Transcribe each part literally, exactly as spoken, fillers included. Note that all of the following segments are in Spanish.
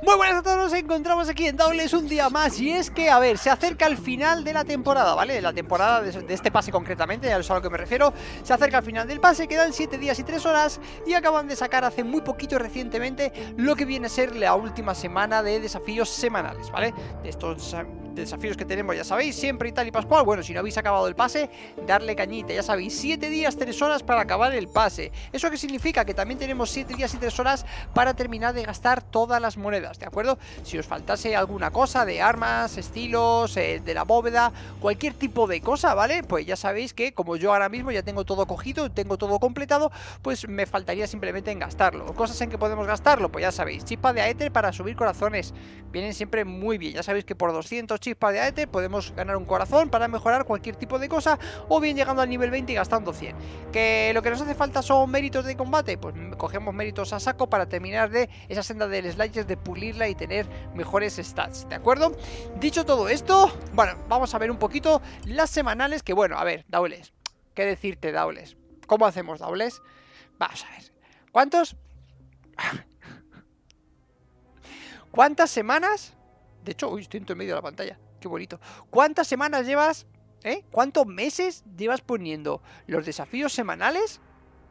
Muy buenas a todos, nos encontramos aquí en Daules un día más. Y es que, a ver, se acerca el final de la temporada, ¿vale? La temporada de, de este pase concretamente, ya es a lo que me refiero. Se acerca el final del pase, quedan siete días y tres horas. Y acaban de sacar hace muy poquito, recientemente, lo que viene a ser la última semana de desafíos semanales, ¿vale? De estos desafíos que tenemos, ya sabéis, siempre y tal y pascual. Bueno, si no habéis acabado el pase, darle cañita, ya sabéis, siete días, tres horas para acabar el pase. ¿Eso qué significa? Que también tenemos siete días y tres horas para terminar de gastar todas las monedas, ¿de acuerdo? Si os faltase alguna cosa de armas, estilos, eh, de la bóveda, cualquier tipo de cosa, ¿vale? Pues ya sabéis que como yo ahora mismo ya tengo todo cogido, tengo todo completado, pues me faltaría simplemente en gastarlo. ¿Cosas en que podemos gastarlo? Pues ya sabéis, chispas de Aether para subir corazones, vienen siempre muy bien. Ya sabéis que por doscientos chispas de Aether podemos ganar un corazón para mejorar cualquier tipo de cosa, o bien llegando al nivel veinte y gastando cien. Que lo que nos hace falta son méritos de combate, pues cogemos méritos a saco para terminar de esa senda del Slayers, de pulirla y tener mejores stats, ¿de acuerdo? Dicho todo esto, bueno, vamos a ver un poquito las semanales, que bueno, a ver, Daules, ¿qué decirte, Daules? ¿Cómo hacemos, Daules? Vamos a ver, ¿cuántos? ¿Cuántas semanas? De hecho, uy, estoy en medio de la pantalla, qué bonito. ¿Cuántas semanas llevas, eh? ¿Cuántos meses llevas poniendo los desafíos semanales?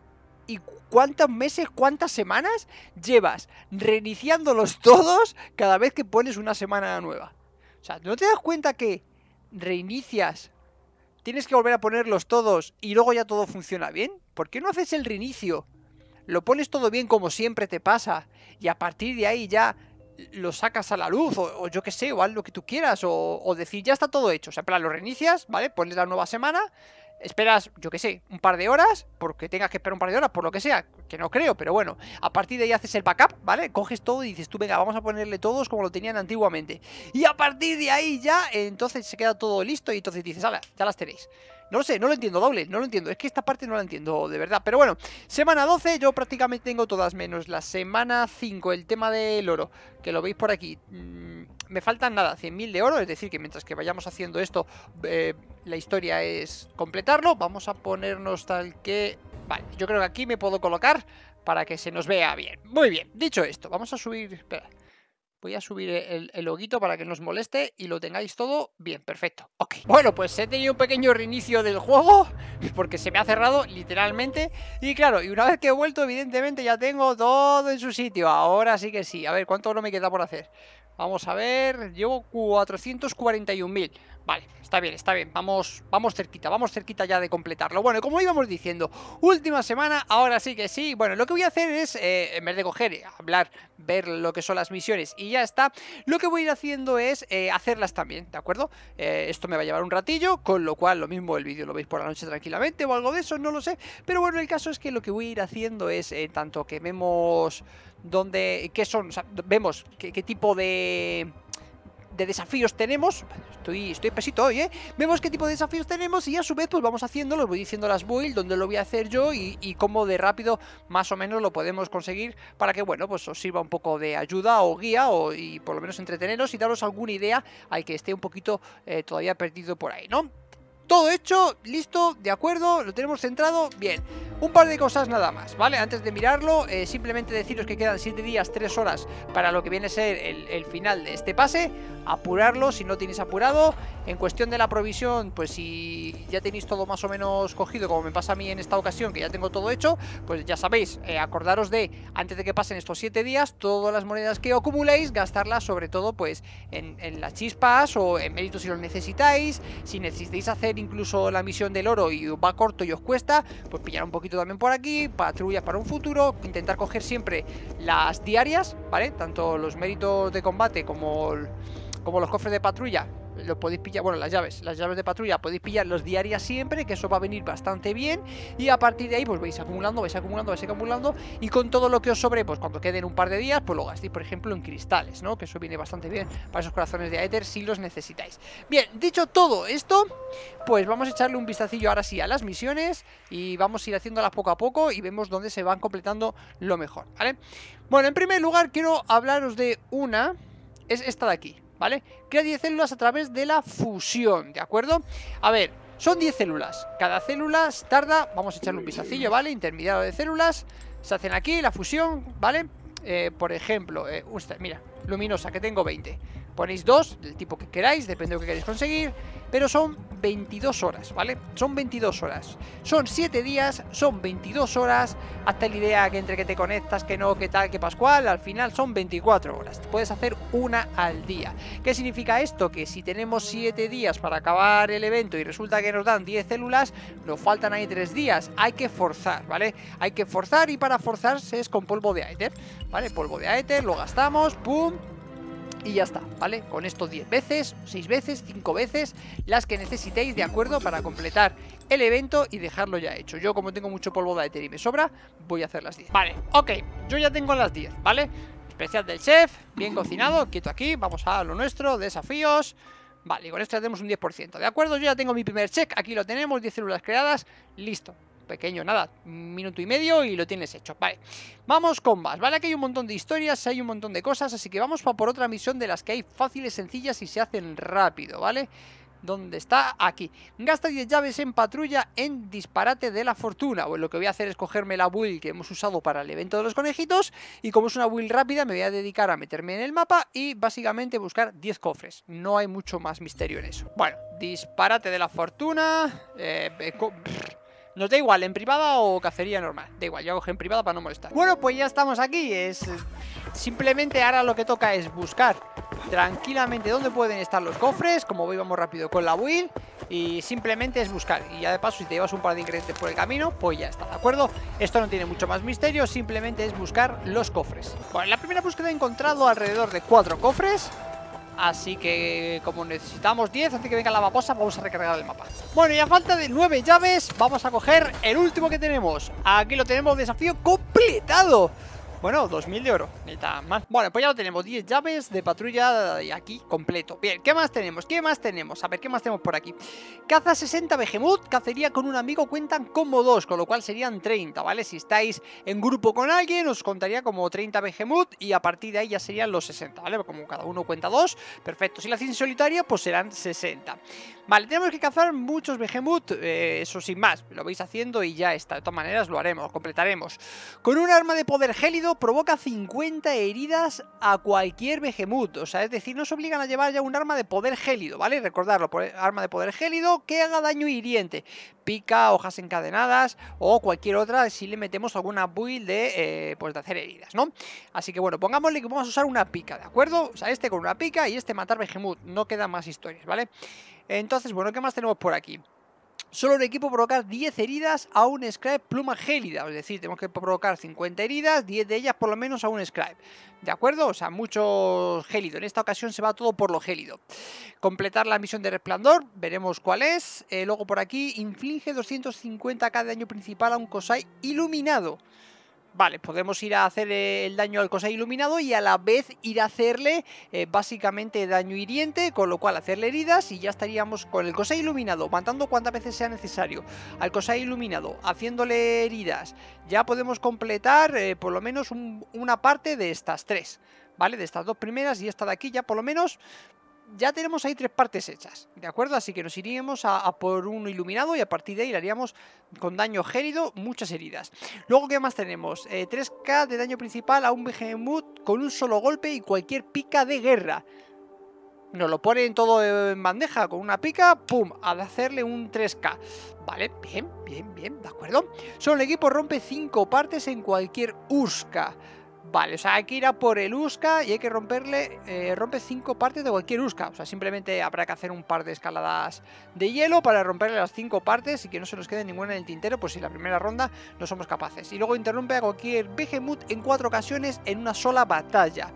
¿Y cuántos meses, cuántas semanas llevas reiniciándolos todos cada vez que pones una semana nueva? O sea, ¿no te das cuenta que reinicias, tienes que volver a ponerlos todos y luego ya todo funciona bien? ¿Por qué no haces el reinicio? Lo pones todo bien como siempre te pasa y a partir de ahí ya lo sacas a la luz, o, o yo que sé, o haz lo que tú quieras, o, o decir, ya está todo hecho. O sea, plan, lo reinicias, ¿vale? Pones la nueva semana, esperas, yo que sé, un par de horas, porque tengas que esperar un par de horas, por lo que sea, que no creo, pero bueno, a partir de ahí haces el backup, ¿vale? Coges todo y dices tú, venga, vamos a ponerle todos como lo tenían antiguamente. Y a partir de ahí ya, entonces se queda todo listo y entonces dices, hala, ya las tenéis. No lo sé, no lo entiendo, doble, no lo entiendo. Es que esta parte no la entiendo de verdad. Pero bueno, semana doce yo prácticamente tengo todas, menos la semana cinco, el tema del oro, que lo veis por aquí. Mm, me faltan nada, cien mil de oro, es decir, que mientras que vayamos haciendo esto, eh, la historia es completarlo. Vamos a ponernos tal que... Vale, yo creo que aquí me puedo colocar para que se nos vea bien. Muy bien, dicho esto, vamos a subir... Espera. Voy a subir el, el loguito para que no os moleste y lo tengáis todo bien, perfecto. Ok, bueno, pues he tenido un pequeño reinicio del juego porque se me ha cerrado literalmente. Y claro, y una vez que he vuelto, evidentemente ya tengo todo en su sitio. Ahora sí que sí. A ver, ¿cuánto no me queda por hacer? Vamos a ver, llevo cuatrocientos cuarenta y un mil. Vale, está bien, está bien, vamos, vamos cerquita, vamos cerquita ya de completarlo. Bueno, como íbamos diciendo, última semana, ahora sí que sí. Bueno, lo que voy a hacer es, eh, en vez de coger, hablar, ver lo que son las misiones y ya está, lo que voy a ir haciendo es eh, hacerlas también, ¿de acuerdo? Eh, esto me va a llevar un ratillo, con lo cual lo mismo el vídeo lo veis por la noche tranquilamente o algo de eso, no lo sé. Pero bueno, el caso es que lo que voy a ir haciendo es, eh, tanto que vemos dónde, qué son, o sea, vemos qué, qué tipo de... de desafíos tenemos. Estoy, estoy pesito hoy, ¿eh? Vemos qué tipo de desafíos tenemos y a su vez pues vamos haciendo, los voy diciendo las builds, donde lo voy a hacer yo y, y cómo de rápido más o menos lo podemos conseguir para que, bueno, pues os sirva un poco de ayuda o guía o, y por lo menos entreteneros y daros alguna idea al que esté un poquito eh, todavía perdido por ahí, ¿no? Todo hecho, listo, de acuerdo, lo tenemos centrado, bien. Un par de cosas nada más, ¿vale? Antes de mirarlo, eh, simplemente deciros que quedan siete días, tres horas para lo que viene a ser el, el final de este pase. Apurarlo si no tenéis apurado. En cuestión de la provisión, pues si ya tenéis todo más o menos cogido, como me pasa a mí en esta ocasión, que ya tengo todo hecho, pues ya sabéis, eh, acordaros de, antes de que pasen estos siete días, todas las monedas que acumuléis, gastarlas sobre todo pues en, en las chispas o en méritos si lo necesitáis. Si necesitáis hacer incluso la misión del oro y va corto y os cuesta, pues pillar un poquito también por aquí, patrullas para un futuro, intentar coger siempre las diarias, ¿vale? Tanto los méritos de combate como, como los cofres de patrulla, los podéis pillar, bueno, las llaves, las llaves de patrulla podéis pillar los diarias siempre, que eso va a venir bastante bien. Y a partir de ahí pues vais acumulando, vais acumulando, vais acumulando. Y con todo lo que os sobre, pues cuando queden un par de días, pues lo gastéis, por ejemplo, en cristales, ¿no? Que eso viene bastante bien para esos corazones de Aether si los necesitáis. Bien, dicho todo esto, pues vamos a echarle un vistacillo ahora sí a las misiones y vamos a ir haciéndolas poco a poco y vemos dónde se van completando lo mejor, ¿vale? Bueno, en primer lugar quiero hablaros de una, es esta de aquí, ¿vale? Crea diez células a través de la fusión, ¿de acuerdo? A ver, son diez células. Cada célula tarda, vamos a echarle un vistacillo, ¿vale? Intermediario de células. Se hacen aquí, la fusión, ¿vale? Eh, por ejemplo, eh, usted, mira, luminosa, que tengo veinte. Ponéis dos, del tipo que queráis, depende de lo que queráis conseguir. Pero son veintidós horas, ¿vale? Son veintidós horas. Son siete días, son veintidós horas. Hasta la idea que entre que te conectas, que no, que tal, que pascual. Al final son veinticuatro horas. Puedes hacer una al día. ¿Qué significa esto? Que si tenemos siete días para acabar el evento y resulta que nos dan diez células, nos faltan ahí tres días. Hay que forzar, ¿vale? Hay que forzar, y para forzarse es con polvo de éter, ¿vale? Polvo de éter, lo gastamos, pum. Y ya está, ¿vale? Con esto diez veces, seis veces, cinco veces, las que necesitéis, ¿de acuerdo? Para completar el evento y dejarlo ya hecho. Yo, como tengo mucho polvo de éter y me sobra, voy a hacer las diez. Vale, ok, yo ya tengo las diez, ¿vale? Especial del chef, bien cocinado, quieto aquí, vamos a lo nuestro, desafíos. Vale, y con esto ya tenemos un diez por ciento, ¿de acuerdo? Yo ya tengo mi primer check, aquí lo tenemos, diez células creadas, listo. Pequeño, nada, un minuto y medio y lo tienes hecho. Vale, vamos con más, ¿vale? Aquí hay un montón de historias, hay un montón de cosas, así que vamos por otra misión de las que hay fáciles, sencillas y se hacen rápido, ¿vale? ¿Dónde está? Aquí. Gasta diez llaves en patrulla en disparate de la fortuna. Pues lo que voy a hacer es cogerme la build que hemos usado para el evento de los conejitos, y como es una build rápida me voy a dedicar a meterme en el mapa y básicamente buscar diez cofres. No hay mucho más misterio en eso. Bueno, disparate de la fortuna. Eh... Nos da igual, en privada o cacería normal. Da igual, yo cojo en privada para no molestar. Bueno, pues ya estamos aquí. Es simplemente ahora lo que toca es buscar tranquilamente dónde pueden estar los cofres. Como voy, vamos rápido con la build. Y simplemente es buscar. Y ya de paso, si te llevas un par de ingredientes por el camino, pues ya está, ¿de acuerdo? Esto no tiene mucho más misterio, simplemente es buscar los cofres. Bueno, en la primera búsqueda he encontrado alrededor de cuatro cofres. Así que como necesitamos diez antes que venga la vaposa, vamos a recargar el mapa. Bueno, y a falta de nueve llaves, vamos a coger el último que tenemos. Aquí lo tenemos, desafío completado. Bueno, dos mil de oro, ni tan mal. Bueno, pues ya lo tenemos, diez llaves de patrulla aquí completo. Bien, ¿qué más tenemos? ¿Qué más tenemos? A ver, ¿qué más tenemos por aquí? Caza sesenta Behemoth, cacería con un amigo cuentan como dos, con lo cual serían treinta, ¿vale? Si estáis en grupo con alguien, os contaría como treinta Behemoth y a partir de ahí ya serían los sesenta, ¿vale? Como cada uno cuenta dos, perfecto. Si lo hacéis en solitario, pues serán sesenta. Vale, tenemos que cazar muchos Behemoth, eh, eso sin más, lo vais haciendo y ya está. De todas maneras lo haremos, lo completaremos. Con un arma de poder gélido provoca cincuenta heridas a cualquier Behemoth, o sea, es decir, nos obligan a llevar ya un arma de poder gélido, ¿vale? Recordarlo, arma de poder gélido que haga daño hiriente, pica, hojas encadenadas o cualquier otra si le metemos alguna build de, eh, pues de hacer heridas, ¿no? Así que bueno, pongámosle que vamos a usar una pica, ¿de acuerdo? O sea, este con una pica y este matar Behemoth, no quedan más historias, ¿vale? Entonces, bueno, ¿qué más tenemos por aquí? Solo el equipo provocar diez heridas a un Scribe pluma gélida, es decir, tenemos que provocar cincuenta heridas, diez de ellas por lo menos a un Scribe, ¿de acuerdo? O sea, mucho gélido, en esta ocasión se va todo por lo gélido. Completar la misión de resplandor, veremos cuál es. Eh, luego por aquí, inflige doscientos cincuenta k de daño principal a un Kosai iluminado. Vale, podemos ir a hacer el daño al Kosai iluminado y a la vez ir a hacerle eh, básicamente daño hiriente, con lo cual hacerle heridas y ya estaríamos con el Kosai iluminado, matando cuantas veces sea necesario al Kosai iluminado, haciéndole heridas. Ya podemos completar eh, por lo menos un, una parte de estas tres, ¿vale? De estas dos primeras y esta de aquí ya por lo menos... Ya tenemos ahí tres partes hechas, ¿de acuerdo? Así que nos iríamos a, a por uno iluminado y a partir de ahí le haríamos con daño gélido muchas heridas. Luego, ¿qué más tenemos? Eh, tres k de daño principal a un Behemoth con un solo golpe y cualquier pica de guerra. Nos lo ponen todo en bandeja con una pica, pum, a hacerle un tres k. Vale, bien, bien, bien, ¿de acuerdo? Solo el equipo rompe cinco partes en cualquier Uska. Vale, o sea, hay que ir a por el Uska y hay que romperle, eh, rompe cinco partes de cualquier Uska. O sea, simplemente habrá que hacer un par de escaladas de hielo para romperle las cinco partes y que no se nos quede ninguna en el tintero, pues si la primera ronda no somos capaces. Y luego interrumpe a cualquier Behemoth en cuatro ocasiones en una sola batalla.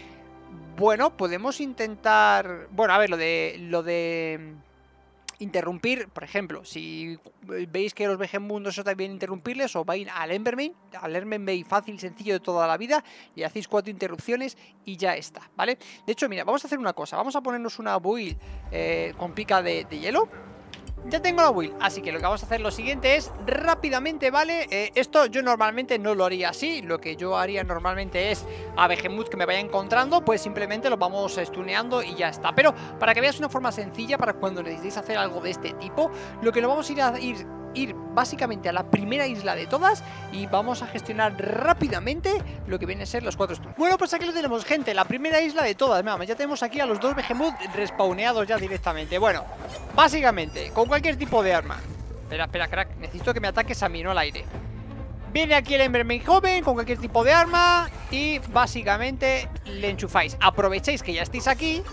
Bueno, podemos intentar... Bueno, a ver, lo de... Lo de... interrumpir, por ejemplo, si veis que los Behemoth no está bien interrumpirles, o vais al Embermane, al Embermane fácil, sencillo de toda la vida, y hacéis cuatro interrupciones y ya está, ¿vale? De hecho, mira, vamos a hacer una cosa, vamos a ponernos una build eh, con pica de, de hielo. Ya tengo la build, así que lo que vamos a hacer lo siguiente es rápidamente, ¿vale? Eh, esto yo normalmente no lo haría así. Lo que yo haría normalmente es a Behemoth que me vaya encontrando, pues simplemente los vamos stuneando y ya está. Pero para que veas una forma sencilla para cuando necesitéis hacer algo de este tipo, lo que nos vamos a ir a ir ir básicamente a la primera isla de todas y vamos a gestionar rápidamente lo que viene a ser los cuatro stuns. Bueno, pues aquí lo tenemos, gente, la primera isla de todas. Mira, ya tenemos aquí a los dos Behemoth respawneados ya directamente. Bueno, básicamente, con cualquier tipo de arma. Espera, espera, crack, necesito que me ataques a mí, no al aire. Viene aquí el Enderman joven con cualquier tipo de arma y básicamente le enchufáis. Aprovecháis que ya estáis aquí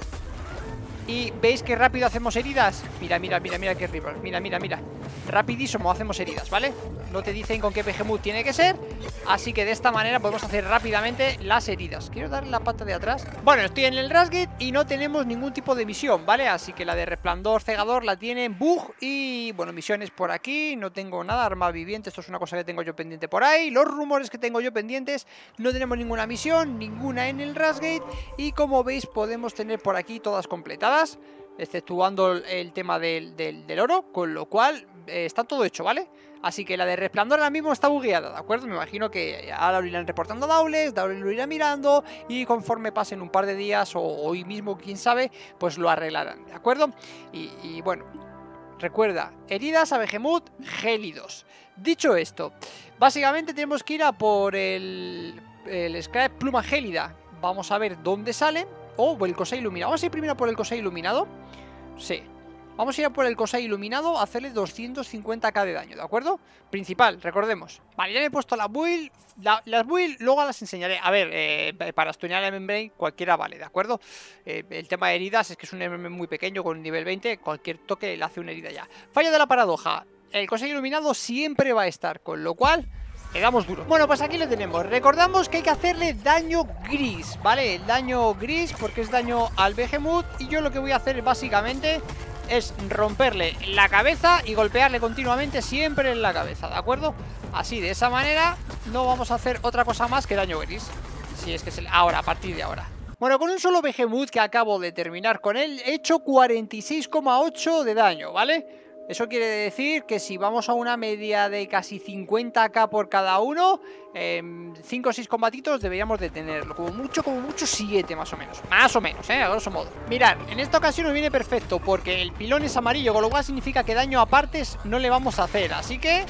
y veis que rápido hacemos heridas. Mira, mira, mira, mira qué rival. Mira, mira, mira. Rapidísimo hacemos heridas, ¿vale? No te dicen con qué Behemoth tiene que ser. Así que de esta manera podemos hacer rápidamente las heridas. Quiero darle la pata de atrás. Bueno, estoy en el Rasgate y no tenemos ningún tipo de misión, ¿vale? Así que la de resplandor cegador la tiene Bug. Y bueno, misiones por aquí. No tengo nada, arma viviente. Esto es una cosa que tengo yo pendiente por ahí. Los rumores que tengo yo pendientes. No tenemos ninguna misión, ninguna en el Rasgate. Y como veis podemos tener por aquí todas completadas, exceptuando el tema del, del, del oro, con lo cual eh, está todo hecho, ¿vale? Así que la de resplandor ahora mismo está bugueada, ¿de acuerdo? Me imagino que ahora lo irán reportando a Daules, Daules lo irá mirando y conforme pasen un par de días o hoy mismo, quién sabe, pues lo arreglarán, ¿de acuerdo? Y, y bueno, recuerda, heridas a Behemoth gélidos. Dicho esto, básicamente tenemos que ir a por el, el Scrap Pluma Gélida. Vamos a ver dónde salen. O oh, el Kosai iluminado. Vamos a ir primero por el Kosai iluminado. Sí. Vamos a ir por el Kosai iluminado a hacerle doscientos cincuenta k de daño, ¿de acuerdo? Principal, recordemos. Vale, ya me he puesto la build. La, las build luego las enseñaré. A ver, eh, para stunear el Membrane cualquiera vale, ¿de acuerdo? Eh, el tema de heridas es que es un Membrane muy pequeño con nivel veinte. Cualquier toque le hace una herida ya. Fallo de la paradoja. El Kosai iluminado siempre va a estar, con lo cual le damos duro. Bueno, pues aquí lo tenemos. Recordamos que hay que hacerle daño gris, ¿vale? El daño gris porque es daño al Behemoth. Y yo lo que voy a hacer básicamente es romperle la cabeza y golpearle continuamente siempre en la cabeza, ¿de acuerdo? Así, de esa manera no vamos a hacer otra cosa más que daño gris. Si es que es ahora, a partir de ahora. Bueno, con un solo Behemoth que acabo de terminar con él, he hecho cuarenta y seis coma ocho de daño, ¿vale? Eso quiere decir que si vamos a una media de casi cincuenta k por cada uno, eh, cinco o seis combatitos deberíamos de tenerlo. Como mucho, como mucho siete más o menos. Más o menos, eh, a grosso modo. Mirad, en esta ocasión nos viene perfecto porque el pilón es amarillo, con lo cual significa que daño a partes no le vamos a hacer. Así que...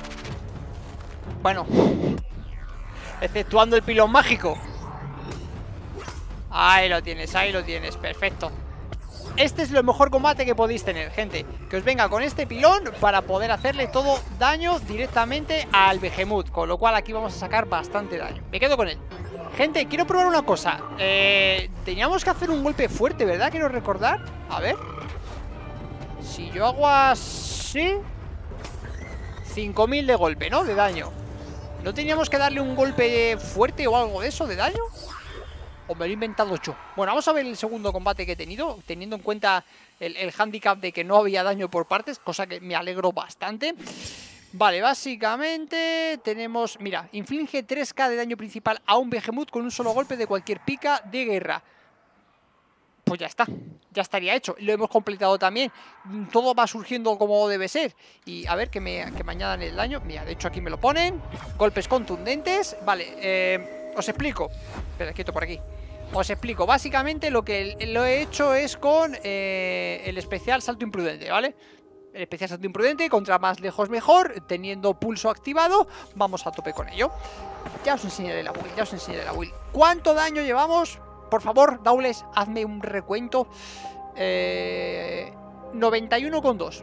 bueno, exceptuando el pilón mágico. Ahí lo tienes, ahí lo tienes, perfecto. Este es lo mejor combate que podéis tener, gente. Que os venga con este pilón para poder hacerle todo daño directamente al Behemoth. Con lo cual aquí vamos a sacar bastante daño. Me quedo con él. Gente, quiero probar una cosa. eh, Teníamos que hacer un golpe fuerte, ¿verdad? Quiero recordar. A ver. Si yo hago así, cinco mil de golpe, ¿no? De daño. ¿No teníamos que darle un golpe fuerte o algo de eso, de daño? ¿O me lo he inventado yo? Bueno, vamos a ver el segundo combate que he tenido, teniendo en cuenta el, el handicap de que no había daño por partes, cosa que me alegro bastante. Vale, básicamente tenemos... mira, inflige tres k de daño principal a un Behemoth con un solo golpe de cualquier pica de guerra. Pues ya está, ya estaría hecho. Lo hemos completado también. Todo va surgiendo como debe ser. Y a ver que me, que me añadan el daño. Mira, de hecho aquí me lo ponen. Golpes contundentes. Vale, eh, os explico. Espera, quieto por aquí. Os explico, básicamente lo que lo he hecho es con eh, el especial salto imprudente, ¿vale? El especial salto imprudente, contra más lejos mejor, teniendo pulso activado, vamos a tope con ello. Ya os enseñaré la build, ya os enseñaré la build. ¿Cuánto daño llevamos? Por favor, Daules, hazme un recuento. eh, noventa y uno coma dos.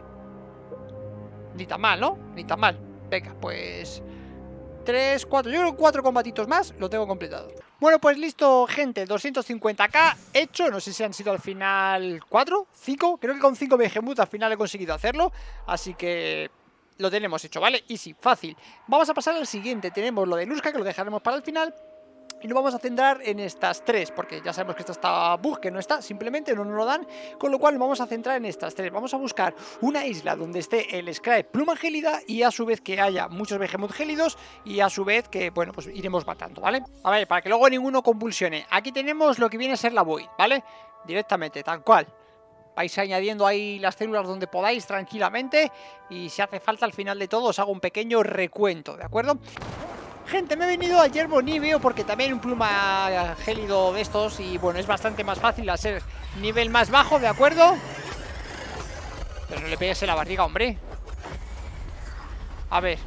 Ni tan mal, ¿no? Ni tan mal. Venga, pues... tres, cuatro, yo creo que cuatro combatitos más lo tengo completado. Bueno, pues listo, gente, doscientos cincuenta k hecho. No sé si han sido al final cuatro, cinco. Creo que con cinco Behemoth al final he conseguido hacerlo. Así que lo tenemos hecho, ¿vale? Easy, fácil. Vamos a pasar al siguiente. Tenemos lo de Lurska, que lo dejaremos para el final. Y nos vamos a centrar en estas tres, porque ya sabemos que esta está bug, que no está, simplemente no nos lo dan. Con lo cual nos vamos a centrar en estas tres. Vamos a buscar una isla donde esté el Scrap Pluma Gélida y a su vez que haya muchos Behemoth gélidos y a su vez que, bueno, pues iremos matando, ¿vale? A ver, para que luego ninguno convulsione. Aquí tenemos lo que viene a ser la Void, ¿vale? Directamente, tal cual. Vais añadiendo ahí las células donde podáis tranquilamente y si hace falta al final de todo os hago un pequeño recuento, ¿de acuerdo? Gente, me he venido a Yermo Niveo porque también un pluma gélido de estos y bueno, es bastante más fácil hacer nivel más bajo, ¿de acuerdo? Pero no le pegues en la barriga, hombre. A ver.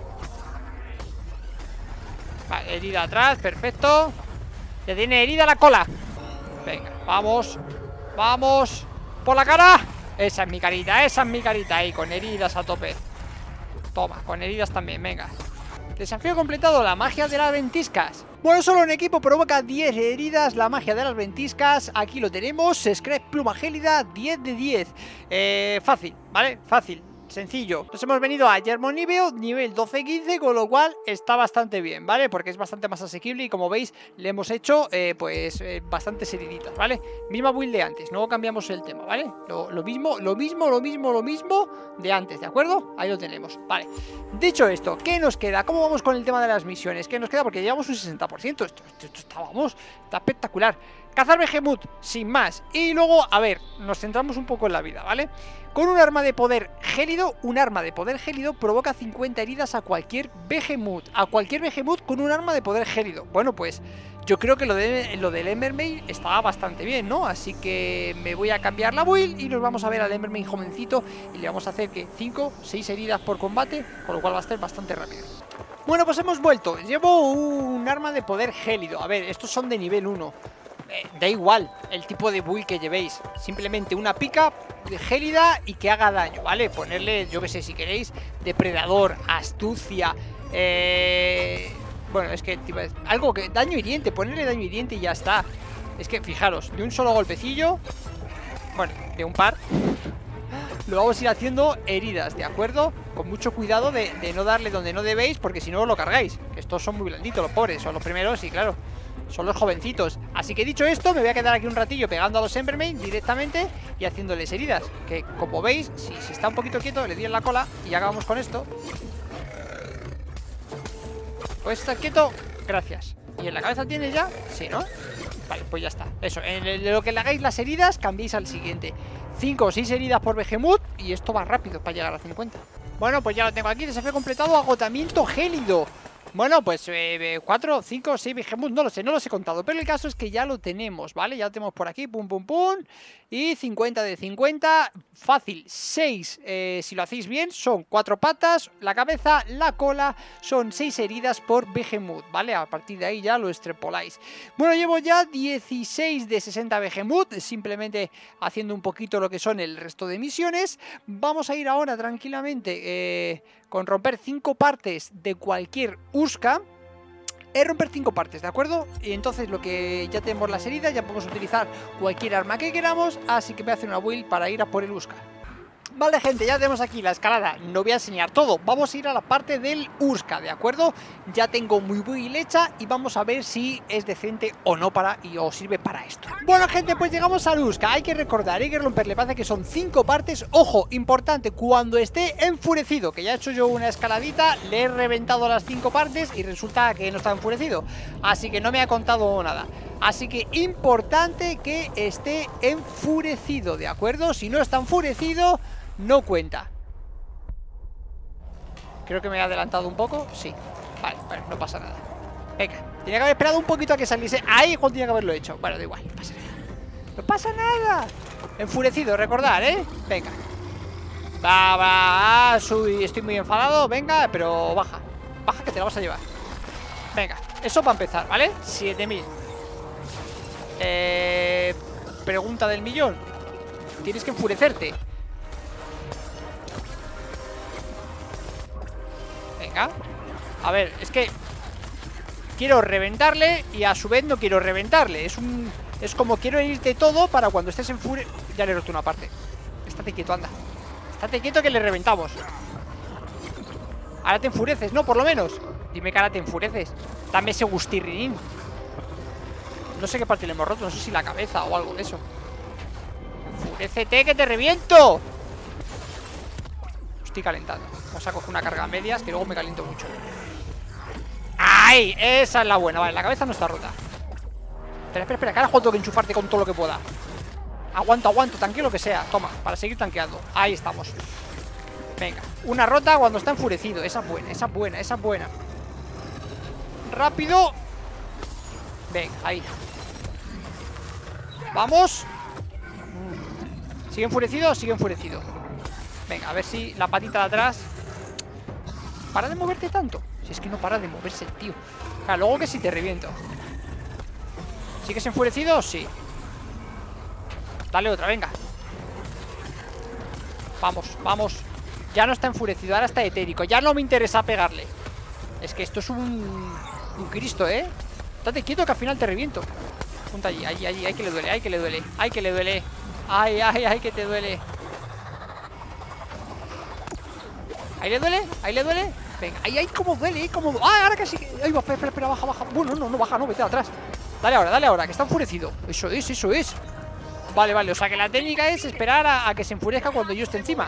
Vale, herida atrás, perfecto. Ya tiene herida la cola. Venga, vamos. Vamos. Por la cara. Esa es mi carita, esa es mi carita. Ahí, con heridas a tope. Toma, con heridas también, venga. Desafío completado, la magia de las ventiscas. Bueno, solo un equipo provoca diez heridas. La magia de las ventiscas, aquí lo tenemos. Scratch pluma gélida, diez de diez. eh, Fácil, ¿vale? Fácil, sencillo. Nos hemos venido a Germonibio, nivel doce quince, con lo cual está bastante bien, ¿vale? Porque es bastante más asequible y como veis le hemos hecho, eh, pues, eh, bastantes heriditas, ¿vale? Misma build de antes, no cambiamos el tema, ¿vale? Lo, lo mismo, lo mismo, lo mismo, lo mismo de antes, ¿de acuerdo? Ahí lo tenemos, vale. Dicho esto, ¿qué nos queda? ¿Cómo vamos con el tema de las misiones? ¿Qué nos queda? Porque llevamos un sesenta por ciento, esto, esto, esto está, vamos, está espectacular. Cazar Behemoth, sin más. Y luego, a ver, nos centramos un poco en la vida, ¿vale? Con un arma de poder gélido, un arma de poder gélido provoca cincuenta heridas a cualquier Behemoth. A cualquier Behemoth con un arma de poder gélido. Bueno, pues yo creo que lo, de, lo del Embermane estaba bastante bien, ¿no? Así que me voy a cambiar la build y nos vamos a ver al Embermane jovencito y le vamos a hacer que cinco, seis heridas por combate, con lo cual va a ser bastante rápido. Bueno, pues hemos vuelto. Llevo un arma de poder gélido. A ver, estos son de nivel uno. Eh, da igual el tipo de build que llevéis. Simplemente una pica gélida y que haga daño, ¿vale? Ponerle, yo que sé, si queréis, depredador, astucia, eh... bueno, es que tipo, algo que... daño hiriente, ponerle daño hiriente y ya está. Es que, fijaros, de un solo golpecillo, bueno, de un par, lo vamos a ir haciendo heridas, ¿de acuerdo? Con mucho cuidado de, de no darle donde no debéis, porque si no lo cargáis. Estos son muy blanditos, los pobres, son los primeros y claro, son los jovencitos. Así que dicho esto, me voy a quedar aquí un ratillo pegando a los Embermane directamente y haciéndoles heridas. Que como veis, si, si está un poquito quieto, le di en la cola y ya acabamos con esto. Pues está quieto, gracias. ¿Y en la cabeza tienes ya? Sí, ¿no? Vale, pues ya está. Eso, en lo que le hagáis las heridas, cambiéis al siguiente. cinco o seis heridas por Behemoth y esto va rápido para llegar a cincuenta. Bueno, pues ya lo tengo aquí, desafío completado, agotamiento gélido. Bueno, pues cuatro, cinco, seis Behemoth, no lo sé, no los he contado. Pero el caso es que ya lo tenemos, ¿vale? Ya lo tenemos por aquí, pum, pum, pum. Y cincuenta de cincuenta, fácil. seis, eh, si lo hacéis bien, son cuatro patas, la cabeza, la cola. Son seis heridas por Behemoth, ¿vale? A partir de ahí ya lo extrapoláis. Bueno, llevo ya dieciséis de sesenta Behemoth, simplemente haciendo un poquito lo que son el resto de misiones. Vamos a ir ahora tranquilamente eh, con romper cinco partes de cualquier Uska. Es romper cinco partes, ¿de acuerdo? Y entonces lo que ya tenemos las heridas, ya podemos utilizar cualquier arma que queramos. Así que voy a hacer una build para ir a por el Uska. Vale, gente, ya tenemos aquí la escalada. No voy a enseñar todo, vamos a ir a la parte del Uska, ¿de acuerdo? Ya tengo muy build hecha y vamos a ver si es decente o no para y os sirve para esto. Bueno, gente, pues llegamos al Uska. Hay que recordar, hay que romperle, parece que son cinco partes. Ojo, importante, cuando esté enfurecido, que ya he hecho yo una escaladita, le he reventado las cinco partes y resulta que no está enfurecido. Así que no me ha contado nada. Así que importante que esté enfurecido, ¿de acuerdo? Si no está enfurecido, no cuenta. Creo que me he adelantado un poco. Sí, vale, bueno, no pasa nada. Venga, tenía que haber esperado un poquito a que saliese. Ahí cuando tenía que haberlo hecho. Bueno, da igual, no pasa nada. No pasa nada. Enfurecido, recordar, ¿eh? Venga. Va, va, soy, estoy muy enfadado. Venga, pero baja. Baja que te la vas a llevar. Venga, eso para empezar, ¿vale? siete mil. Eh, pregunta del millón. Tienes que enfurecerte. Venga. A ver, es que quiero reventarle y a su vez no quiero reventarle. Es un... Es como quiero irte todo para cuando estés en furia. Ya le he roto una parte. Estate quieto, anda. Estate quieto que le reventamos. Ahora te enfureces, ¿no? Por lo menos. Dime que ahora te enfureces. Dame ese gustirrinín. No sé qué parte le hemos roto, no sé si la cabeza o algo de eso. Enfurécete que te reviento. Estoy calentando. Vamos a coger una carga a medias, que luego me caliento mucho. ¡Ay! Esa es la buena. Vale, la cabeza no está rota. Espera, espera, espera, que ahora tengo que enchufarte con todo lo que pueda. Aguanto, aguanto, tanqueo lo que sea. Toma, para seguir tanqueando. Ahí estamos. Venga, una rota cuando está enfurecido. Esa es buena, esa es buena, esa es buena. Rápido. Venga, ahí. Vamos. ¿Sigue enfurecido? Sigue enfurecido. Venga, a ver si la patita de atrás. para de moverte tanto. Si es que no para de moverse el tío. Claro, luego que si te reviento. ¿Sigues enfurecido? Sí. Dale otra, venga. Vamos, vamos. Ya no está enfurecido, ahora está etérico. Ya no me interesa pegarle. Es que esto es un... un Cristo, ¿eh? Estate quieto que al final te reviento. Punta allí, allí, allí. Ay, que le duele, ay, que le duele. Ay, que le duele. Ay, ay, ay, que te duele. ¿Ahí le duele? ¿Ahí le duele? Venga, ahí, ahí, cómo duele, cómo... ¡Ah, ahora que sí! Ay, va, espera, espera, espera, baja, baja. Bueno, no, no baja, no, vete atrás. Dale ahora, dale ahora, que está enfurecido. Eso es, eso es. Vale, vale, o sea que la técnica es esperar a, a que se enfurezca cuando yo esté encima.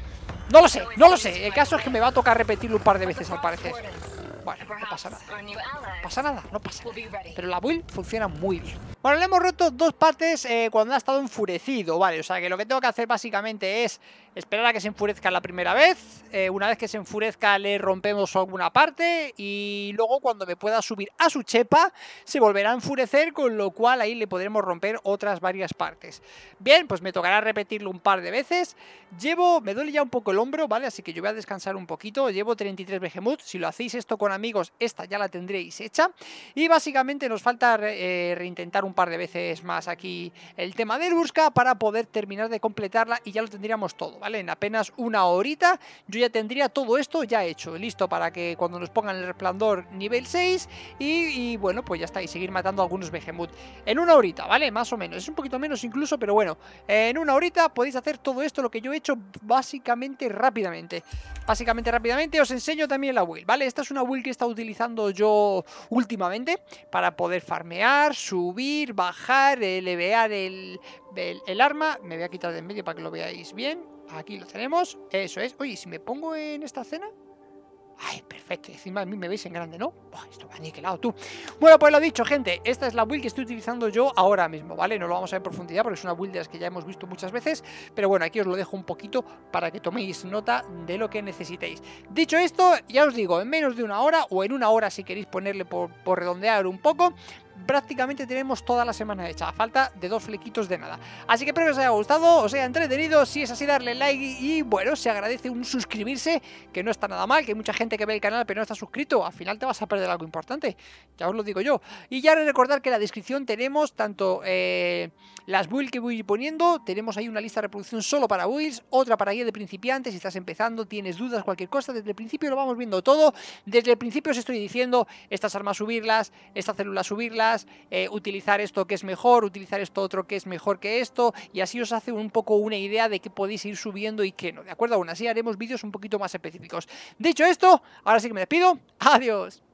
No lo sé, no lo sé. El caso es que me va a tocar repetirlo un par de veces al parecer. Bueno, no pasa nada. No pasa nada, no pasa nada. Pero la build funciona muy bien. Bueno, le hemos roto dos partes eh, cuando ha estado enfurecido, ¿vale? O sea que lo que tengo que hacer básicamente es esperar a que se enfurezca la primera vez. eh, Una vez que se enfurezca le rompemos alguna parte. Y luego cuando me pueda subir a su chepa se volverá a enfurecer, con lo cual ahí le podremos romper otras varias partes. Bien, pues me tocará repetirlo un par de veces. Llevo, me duele ya un poco el hombro, ¿vale? Así que yo voy a descansar un poquito. Llevo treinta y tres Behemoth. Si lo hacéis esto con amigos, esta ya la tendréis hecha. Y básicamente nos falta eh, reintentar un par de veces más aquí el tema del Urska para poder terminar de completarla y ya lo tendríamos todo, ¿vale? En apenas una horita yo ya tendría todo esto ya hecho, listo para que cuando nos pongan el resplandor nivel seis y, y bueno, pues ya está, y seguir matando a algunos Behemoth. En una horita, ¿vale? Más o menos, es un poquito menos incluso, pero bueno, en una horita podéis hacer todo esto, lo que yo he hecho básicamente rápidamente. Básicamente rápidamente os enseño también la build, ¿vale? Esta es una build que he estado utilizando yo últimamente para poder farmear, subir, bajar, elevear el, el, el arma. Me voy a quitar de en medio para que lo veáis bien. Aquí lo tenemos, eso es. Oye, si me pongo en esta escena... Ay, perfecto, encima a mí me veis en grande, ¿no? Buah, esto va niquelado, tú. Bueno, pues lo dicho, gente, esta es la build que estoy utilizando yo ahora mismo, ¿vale? No lo vamos a ver en profundidad porque es una build de las que ya hemos visto muchas veces, pero bueno, aquí os lo dejo un poquito para que toméis nota de lo que necesitéis. Dicho esto, ya os digo, en menos de una hora, o en una hora si queréis ponerle por, por redondear un poco, prácticamente tenemos toda la semana hecha, a falta de dos flequitos de nada. Así que espero que os haya gustado, os haya entretenido. Si es así, darle like y, y bueno, se agradece un suscribirse, que no está nada mal, que hay mucha gente que ve el canal pero no está suscrito. Al final te vas a perder algo importante, ya os lo digo yo. Y ya recordar que en la descripción tenemos tanto eh, las builds que voy poniendo, tenemos ahí una lista de reproducción solo para builds, otra para guía de principiantes. Si estás empezando, tienes dudas, cualquier cosa, desde el principio lo vamos viendo todo. Desde el principio os estoy diciendo estas armas subirlas, esta célula subirlas, Eh, utilizar esto que es mejor, utilizar esto otro que es mejor que esto, y así os hace un poco una idea de qué podéis ir subiendo y qué no, ¿de acuerdo? Aún así haremos vídeos un poquito más específicos. Dicho esto, ahora sí que me despido. Adiós.